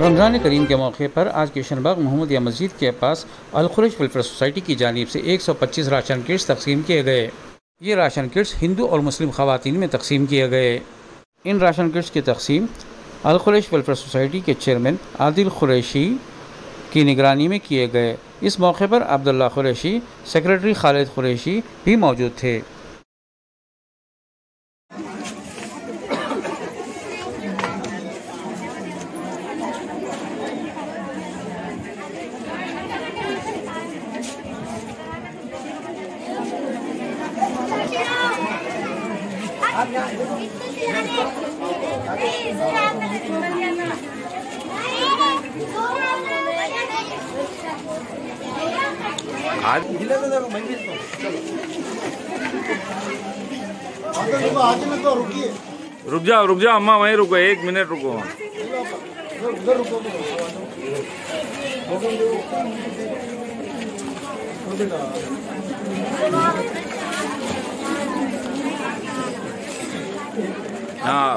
रमज़ान करीम के मौके पर आज किशनबाग मोहम्मदिया मस्जिद के पास अल खुरैश वेलफेयर सोसाइटी की जानिब से 125 राशन किट्स तकसीम किए गए। ये राशन किट्स हिंदू और मुस्लिम ख़वातीन में तकसीम किए गए। इन राशन किट्स की तकसीम अल खुरैश वेलफेयर सोसाइटी के चेयरमैन आदिल कुरैशी की निगरानी में किए गए। इस मौके पर अब्दुल्ला कुरैशी, सेक्रेटरी खालिद कुरैशी भी मौजूद थे। रुक जाओ अम्मा, वहीं रुको, 1 मिनट रुको। हाँ,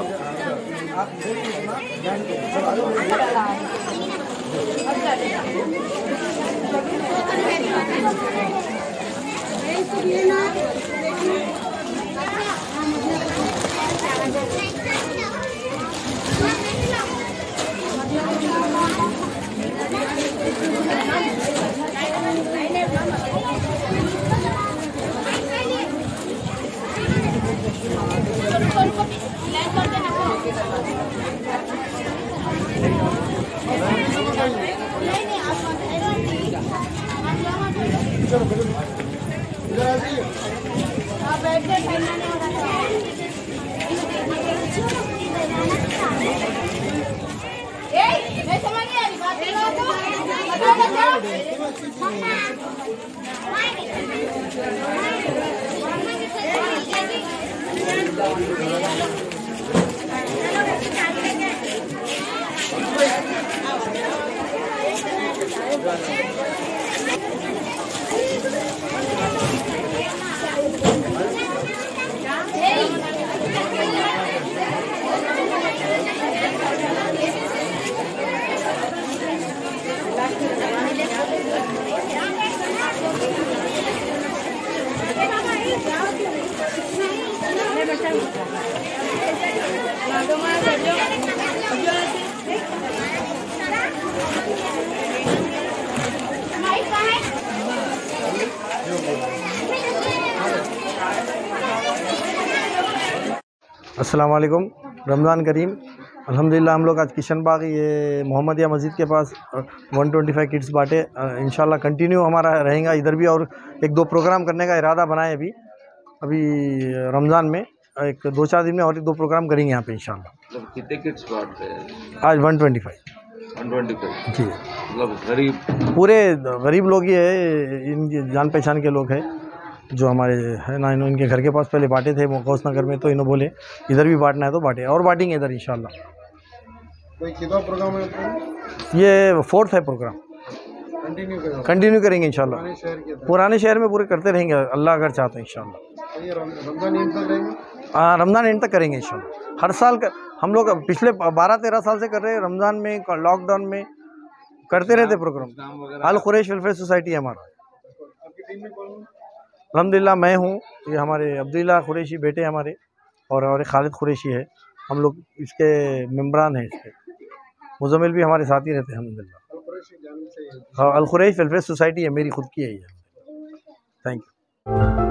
अस्सलाम वालेकुम। रमज़ान करीम। अल्हम्दुलिल्लाह हम लोग आज किशनबाग ये मोहम्मदिया मस्जिद के पास 125 किट्स बांटे। इंशाल्लाह कंटिन्यू हमारा रहेगा इधर भी, और 1-2 प्रोग्राम करने का इरादा बनाए अभी रमज़ान में। 2-4 दिन में और 2 प्रोग्राम करेंगे यहाँ पे इंशाल्लाह। कितने किट्स बांटते हैं आज? 125 जी। मतलब पूरे गरीब लोग ही है, इन जान पहचान के लोग हैं जो हमारे है ना। इनके घर के पास पहले बांटे थे गौस नगर में, तो इन्होंने बोले इधर भी बांटना है तो बांटे, और बांटेंगे इधर इंशाल्लाह। कोई कितना प्रोग्राम है? ये 4th है प्रोग्राम, कंटिन्यू करेंगे इंशाल्लाह। पुराने शहर में पूरे करते रहेंगे अल्लाह अगर चाहते हैं इंशाल्लाह। रमजान एंड तक रहेंगे? हाँ, रमज़ान एंड तक करेंगे इंशाल्लाह। हर साल हम लोग पिछले 12-13 साल से कर रहे हैं। रमज़ान में, लॉकडाउन में करते रहते program. Al Khuraish welfare society है हमारा। अल्हम्दुलिल्लाह मैं हूँ, ये हमारे अब्दुल्ला कुरैशी बेटे हमारे, और खालिद कुरैशी है। हम लोग इसके मेम्बरान हैं। इसके मुज़म्मिल भी हमारे साथ ही रहते हैं अल्हम्दुलिल्लाह। हाँ, अल खुरैश वेलफेयर सोसाइटी है, मेरी खुद की है ये। Thank you.